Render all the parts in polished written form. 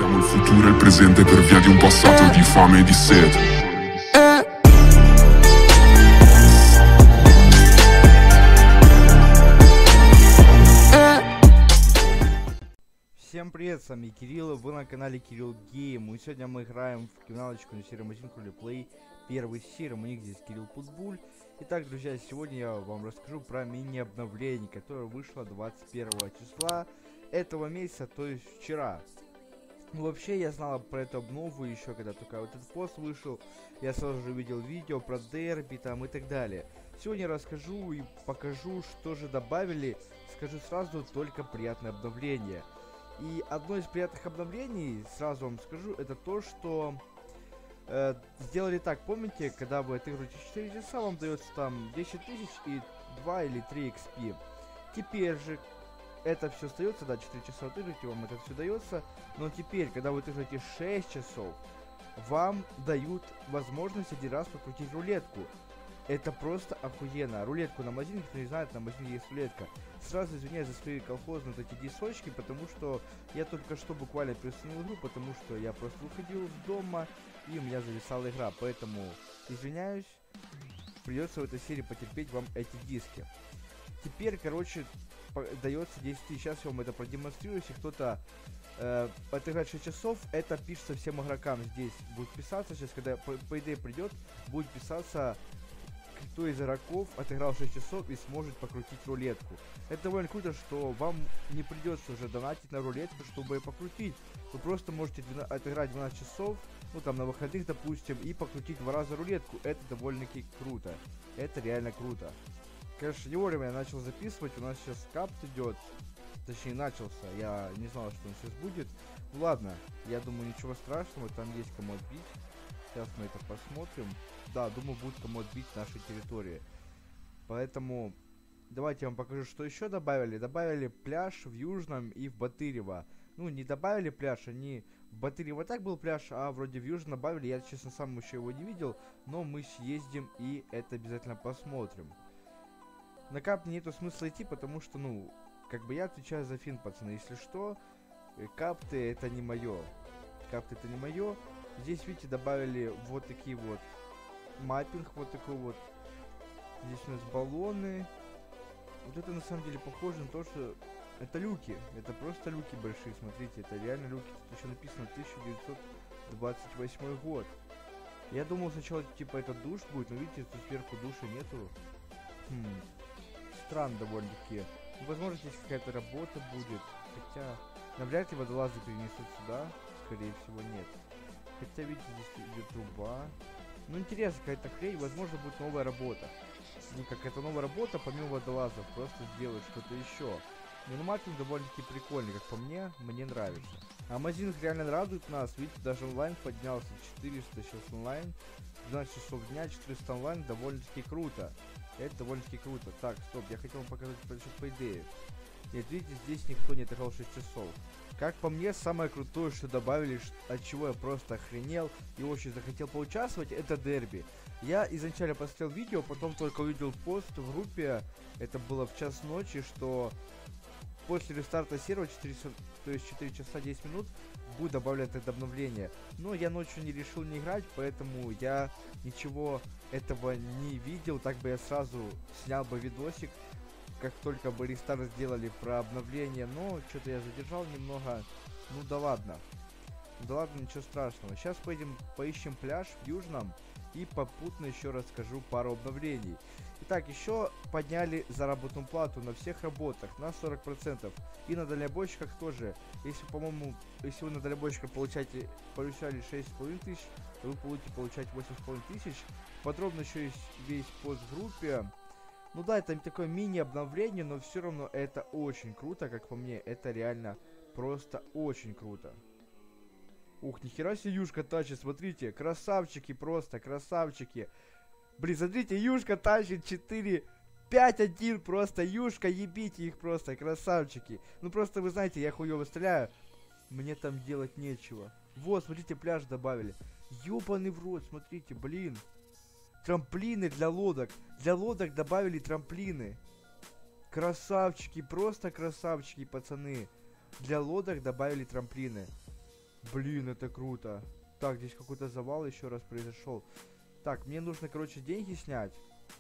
Siamo il futuro e il presente per via di un passato di fame e di sete. Всем привет, с вами Кирилл, вы на канале Кирилл Гейм, и сегодня мы играем в криминалочку на серии Machine Roleplay, первый серия, у них здесь Кирилл Путбуль. Итак, друзья, сегодня я вам расскажу про мини-обновление, которое вышло 21 числа этого месяца, то есть вчера. Ну, вообще, я знал про эту обнову еще, когда только вот этот пост вышел, я сразу же видел видео про дерби там и так далее. Сегодня расскажу и покажу, что же добавили, скажу сразу, только приятное обновление. И одно из приятных обновлений, сразу вам скажу, это то, что сделали так. Помните, когда вы отыгрываете 4 часа, вам дается там 10 тысяч и 2 или 3 XP. Теперь же это все остается, да, 4 часа отыгрываете, вам это все дается. Но теперь, когда вы отыгрываете 6 часов, вам дают возможность один раз покрутить рулетку. Это просто охуенно. Рулетку на магазине, кто не знает, на магазине есть рулетка. Сразу извиняюсь за свои колхозные вот эти дисочки, потому что я только что буквально переустановил игру, потому что я просто выходил из дома и у меня зависала игра. Поэтому извиняюсь, придется в этой серии потерпеть вам эти диски. Теперь, короче, дается 10 тысяч. Сейчас я вам это продемонстрирую. Если кто-то отыграть 6 часов, это пишется всем игрокам. Здесь будет писаться, сейчас, когда по идее придет, будет писаться, кто из игроков отыграл 6 часов и сможет покрутить рулетку. Это довольно круто, что вам не придется уже донатить на рулетку, чтобы покрутить. Вы просто можете отыграть 12 часов, ну там на выходных, допустим, и покрутить 2 раза рулетку. Это довольно-таки круто. Это реально круто. Конечно, не вовремя я начал записывать, у нас сейчас капт идет. Точнее, начался. Я не знал, что он сейчас будет. Ну ладно, я думаю, ничего страшного, там есть кому отбить. Сейчас мы это посмотрим. Да, думаю, будет кому отбить нашей территории. Поэтому давайте я вам покажу, что еще добавили. Добавили пляж в Южном и в Батырево. Ну, не добавили пляж, они в Батырево так был пляж, а вроде в Южном добавили. Я, честно, сам еще его не видел, но мы съездим и это обязательно посмотрим. На капт нету смысла идти, потому что, ну, как бы я отвечаю за фин, пацаны. Если что, капты это не мое. Капты это не мое. Здесь, видите, добавили вот такие вот маппинг, вот такой вот. Здесь у нас баллоны. Вот это на самом деле похоже на то, что это люки. Это просто люки большие, смотрите, это реально люки. Тут еще написано 1928 год. Я думал сначала, типа, это душ будет, но видите, тут сверху душа нету. Странно довольно-таки. Возможно, здесь какая-то работа будет. Хотя, навряд ли водолазы перенесут сюда. Скорее всего, нет. Хотя, видите, здесь идет труба. Ну, интересно, какая-то хрень. Возможно, будет новая работа. Ну, как это новая работа, помимо водолазов, просто сделать что-то еще. Ну, маппинг довольно-таки прикольный, как по мне нравится. А магазин реально радует нас. Видите, даже онлайн поднялся. 400 сейчас онлайн. 12 часов дня, 400 онлайн. Довольно-таки круто. Это довольно-таки круто. Так, стоп, я хотел вам показать по идее. Нет, видите, здесь никто не отыграл 6 часов. Как по мне, самое крутое, что добавили, от чего я просто охренел и очень захотел поучаствовать, это дерби. Я изначально посмотрел видео, потом только увидел пост в группе, это было в час ночи, что после рестарта сервера, 4 часа 10 минут, будет добавлять это обновление. Но я ночью не решил не играть, поэтому я ничего этого не видел, так бы я сразу снял бы видосик, как только бы рестарт сделали про обновление, но что-то я задержал немного. Ну да ладно. Да ладно, ничего страшного. Сейчас поищем пляж в Южном и попутно еще расскажу пару обновлений. Итак, еще подняли заработную плату на всех работах на 40%. И на дальнобойщиках тоже. Если, по-моему, если вы на дальнобойщиках получали 6,5 тысяч, то вы будете получать 8,5 тысяч. Подробно еще есть весь пост в группе. Ну да, это такое мини-обновление, но все равно это очень круто, как по мне. Это реально просто очень круто. Ух, нихера себе Юшка тащит, смотрите. Красавчики просто, красавчики. Блин, смотрите, Юшка тащит 4-5-1 просто. Юшка, ебите их просто, красавчики. Ну просто вы знаете, я хуёво стреляю. Мне там делать нечего. Вот, смотрите, пляж добавили. Ёбаный в рот, смотрите, блин. Трамплины для лодок. Для лодок добавили трамплины. Красавчики, просто красавчики, пацаны. Для лодок добавили трамплины. Блин, это круто. Так, здесь какой-то завал еще раз произошел. Так, мне нужно, короче, деньги снять.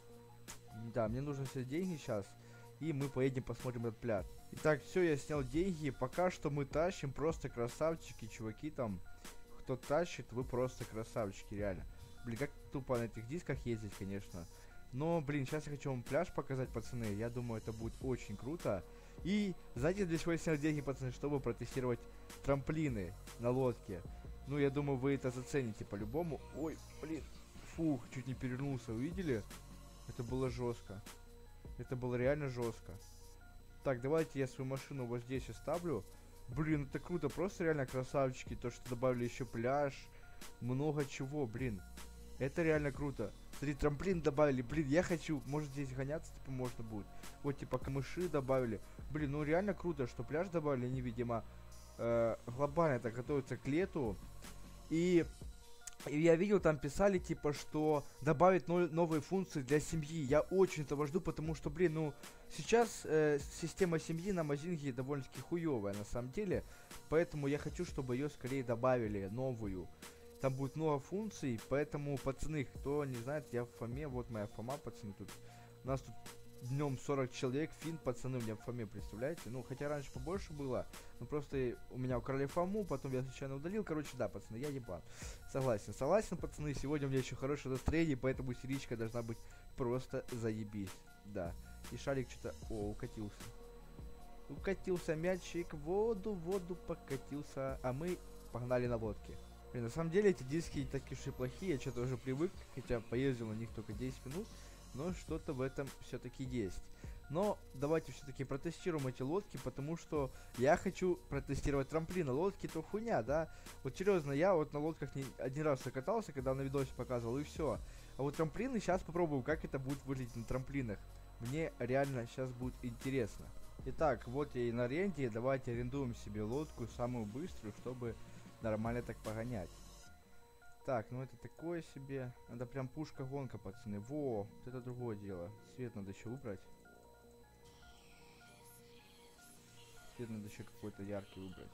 Да, мне нужно снять деньги сейчас. И мы поедем посмотрим этот пляж. Итак, все, я снял деньги. Пока что мы тащим. Просто красавчики, чуваки там. Кто тащит, вы просто красавчики, реально. Блин, как тупо на этих дисках ездить, конечно. Но, блин, сейчас я хочу вам пляж показать, пацаны. Я думаю, это будет очень круто. И, знаете, для чего я снял деньги, пацаны? Чтобы протестировать трамплины на лодке. Ну, я думаю, вы это зацените по-любому. Ой, блин. Фух, чуть не перевернулся, увидели? Это было жестко. Это было реально жестко. Так, давайте я свою машину вот здесь оставлю. Блин, это круто, просто реально красавчики. То, что добавили еще пляж. Много чего, блин. Это реально круто. Смотри, трамплин добавили. Блин, я хочу. Может здесь гоняться, типа, можно будет. Вот, типа, камыши добавили. Блин, ну реально круто, что пляж добавили. Они, видимо, глобально так готовятся к лету. И я видел, там писали, типа, что добавить новые функции для семьи. Я очень этого жду, потому что, блин, ну, сейчас система семьи на Мазинге довольно-таки хуевая, на самом деле. Поэтому я хочу, чтобы ее скорее добавили, новую. Там будет много функций, поэтому, пацаны, кто не знает, я в Фоме, вот моя Фома, пацаны, тут. У нас тут днем 40 человек, фин, пацаны, у меня в Фоме, представляете? Ну, хотя раньше побольше было, но просто у меня украли Фому, потом я случайно удалил, короче, да, пацаны, я ебан. Согласен, пацаны, сегодня у меня еще хорошее настроение, поэтому серичка должна быть просто заебись, да. И шарик что-то, укатился. Укатился мячик, в воду покатился, а мы погнали на лодке. Блин, на самом деле эти диски такие уж и плохие, я что-то уже привык, хотя поездил на них только 10 минут. Но что-то в этом все-таки есть. Но давайте все-таки протестируем эти лодки, потому что я хочу протестировать трамплины. Лодки то хуйня, да? Вот серьезно, я вот на лодках не один раз катался, когда на видосе показывал, и все. А вот трамплины, сейчас попробую, как это будет выглядеть на трамплинах. Мне реально сейчас будет интересно. Итак, вот я и на аренде. Давайте арендуем себе лодку, самую быструю, чтобы нормально так погонять. Так, ну это такое себе. Надо прям пушка-гонка, пацаны. Во, вот это другое дело. Свет надо еще убрать. Свет надо еще какой-то яркий выбрать.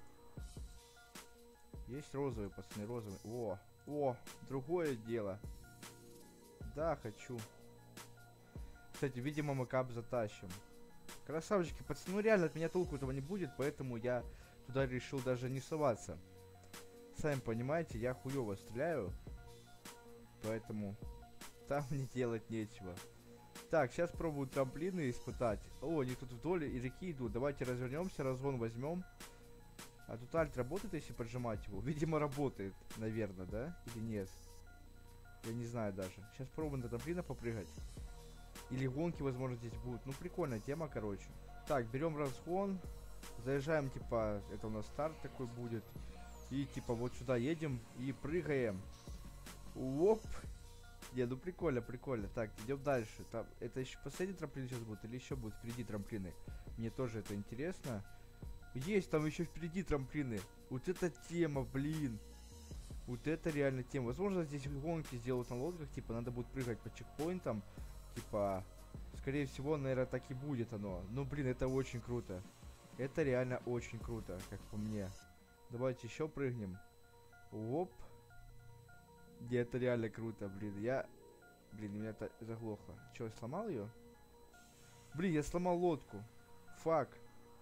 Есть розовый, пацаны, розовый. О, другое дело. Да, хочу. Кстати, видимо, мы кап затащим. Красавчики, пацаны, ну реально от меня толку этого не будет, поэтому я туда решил даже не соваться. Сами понимаете, я хуёво стреляю, поэтому там мне делать нечего. Так, сейчас пробую трамплины испытать. О, они тут вдоль и реки идут. Давайте развернемся, разгон возьмем. А тут альт работает, если поджимать его? Видимо, работает, наверное, да? Или нет? Я не знаю даже. Сейчас пробуем на трамплинах попрыгать. Или гонки, возможно, здесь будут. Ну, прикольная тема, короче. Так, берем разгон. Заезжаем, типа, это у нас старт такой будет. И типа вот сюда едем и прыгаем. Оп. Не, ну прикольно, прикольно. Так, идем дальше. Там, это еще последний трамплин сейчас будет или еще будут впереди трамплины? Мне тоже это интересно. Есть там еще впереди трамплины. Вот эта тема, блин. Вот это реально тема. Возможно, здесь гонки сделают на лодках. Типа, надо будет прыгать по чекпоинтам. Типа, скорее всего, наверное, так и будет оно. Ну, блин, это очень круто. Это реально очень круто, как по мне. Давайте еще прыгнем. Оп. Это реально круто, блин. Блин, у меня это заглохло. Че, я сломал ее? Блин, я сломал лодку. Фак.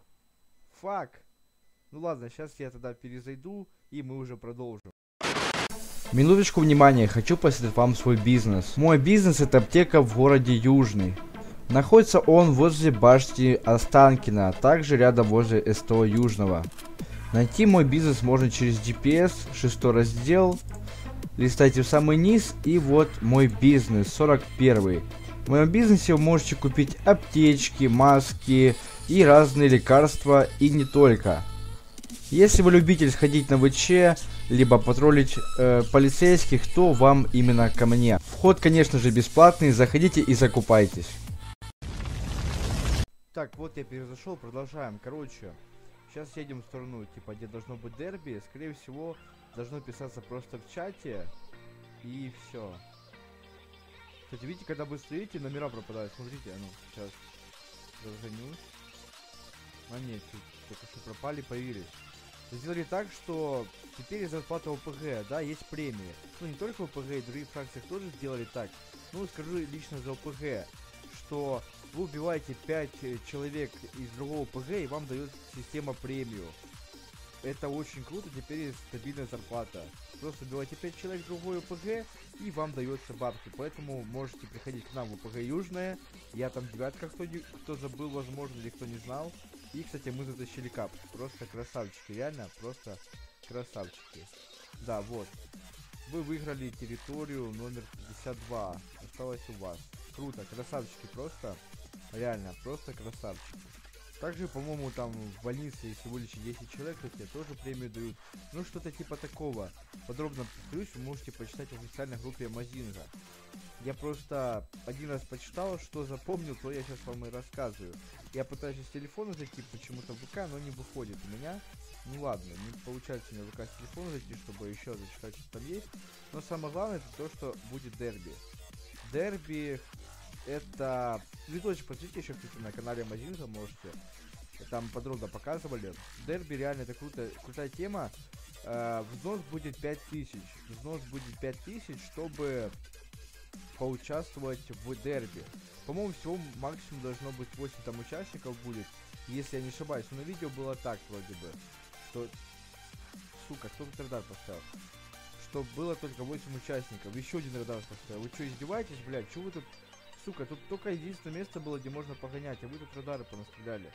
Ну ладно, сейчас я тогда перезайду, и мы уже продолжим. Минуточку внимания, хочу посоветовать вам свой бизнес. Мой бизнес — это аптека в городе Южный. Находится он возле башни Останкино, а также рядом возле СТО Южного. Найти мой бизнес можно через GPS, 6 раздел. Листайте в самый низ, и вот мой бизнес, 41. В моем бизнесе вы можете купить аптечки, маски и разные лекарства, и не только. Если вы любитель сходить на ВЧ, либо патрулить полицейских, то вам именно ко мне. Вход, конечно же, бесплатный, заходите и закупайтесь. Так, вот я перезашел, продолжаем. Короче, сейчас едем в сторону, типа, где должно быть дерби. Скорее всего, должно писаться просто в чате. И все. Кстати, видите, когда вы стоите, номера пропадают. Смотрите, ну, сейчас разгонюсь. А нет, только что пропали, появились. сделали так, что теперь зарплата ОПГ, да, есть премии. Ну, не только в ОПГ, и в других фракциях тоже сделали так. Ну, скажу лично за ОПГ, что вы убиваете 5 человек из другого ОПГ, и вам дает система премию. Это очень круто, теперь есть стабильная зарплата. Просто убивайте 5 человек в другой ОПГ, и вам дается бабки. Поэтому можете приходить к нам в ОПГ Южная. Я там девятка, кто забыл, возможно, или кто не знал. И, кстати, мы затащили кап. Просто красавчики, реально, просто красавчики. Да, вот. Вы выиграли территорию номер 52. Осталось у вас. Круто, красавчики просто. Реально, просто красавчики. Также, по-моему, там в больнице, если вылечить 10 человек, то тебе тоже премию дают. Ну, что-то типа такого. Подробно повторюсь, вы можете почитать в официальной группе Мазинга. Я просто один раз почитал, что запомнил, то я сейчас вам и рассказываю. Я пытаюсь с телефона зайти почему-то в ВК, но не выходит у меня. Ну ладно, не получается у меня в ВК с телефона зайти, чтобы еще зачитать, что там есть. Но самое главное, это то, что будет дерби. Дерби... Это... Видосик посмотрите еще, кстати, на канале Мазинга можете. Там подробно показывали. Дерби реально это крутая тема. Взнос будет 5000. Взнос будет 5000, чтобы поучаствовать в дерби. По-моему, всего максимум должно быть 8 там участников будет. Если я не ошибаюсь. Но на видео было так вроде бы. Что... Сука, кто тут радар поставил? Что было только 8 участников. Еще один радар поставил. Вы что, издеваетесь, блядь? Чего вы тут... Сука, тут только единственное место было, где можно погонять, а вы тут радары понастреляли.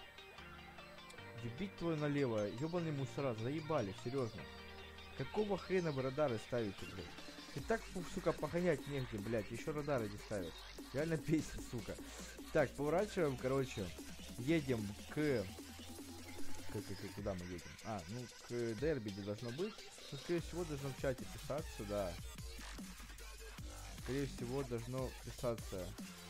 Ебить твою налево, ебаные мусора, заебали, серьезно. Какого хрена вы радары ставите, блядь? И так, сука, погонять негде, блядь, еще радары не ставят. Реально бесит, сука. Так, поворачиваем, короче, едем к... Куда мы едем? Ну, к дерби, где должно быть. Ну, скорее всего, должно в чате писаться, да. Скорее всего, должно писаться.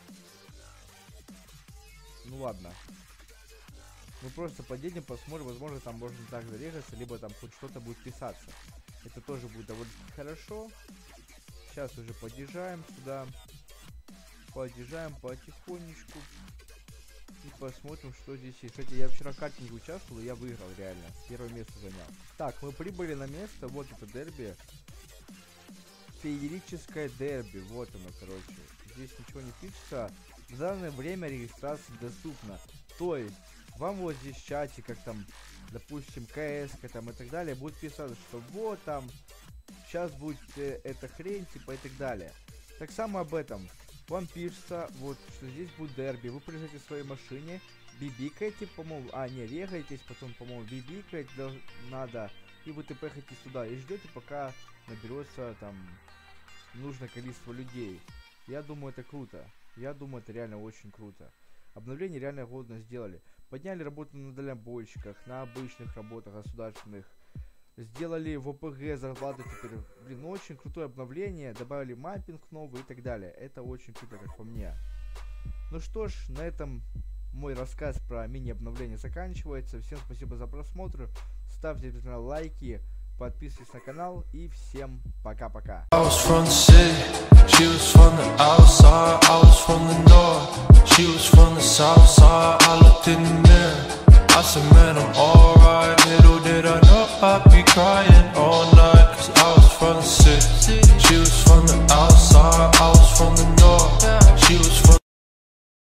Ну ладно. Мы просто подъедем, посмотрим, возможно, там можно так зарегаться, либо там хоть что-то будет писаться. Это тоже будет довольно хорошо. Сейчас уже подъезжаем сюда. Подъезжаем потихонечку. И посмотрим, что здесь есть. Кстати, я вчера в картинге участвовал, и я выиграл реально. Первое место занял. Так, мы прибыли на место. Вот это дерби. Феерическое дерби. Вот оно, короче. Здесь ничего не пишется. В данное время регистрация доступна. То есть, вам вот здесь в чате, как там, допустим, КС там и так далее, будет писаться, что вот там, сейчас будет эта хрень, типа и так далее. Так само об этом. Вам пишется, вот, что здесь будет дерби. Вы приезжаете в своей машине, бибикаете, по-моему, не, регаетесь, потом, по-моему, бибикать надо, и вы тпхаетесь туда, и ждете, пока наберется там нужное количество людей. Я думаю, это круто. Я думаю, это реально очень круто. Обновление реально годно сделали. Подняли работу на дальнобойщиках, на обычных работах государственных. Сделали в ОПГ зарплату теперь. Блин, очень крутое обновление. Добавили маппинг новый и так далее. Это очень круто, как по мне. Ну что ж, на этом мой рассказ про мини-обновление заканчивается. Всем спасибо за просмотр. Ставьте обязательно лайки. Подписывайтесь на канал и всем пока-пока. She was from the outside, I was from the north. She was from the south side, I looked in the mirror. I said, man, I'm alright. Little did I know I'd be crying.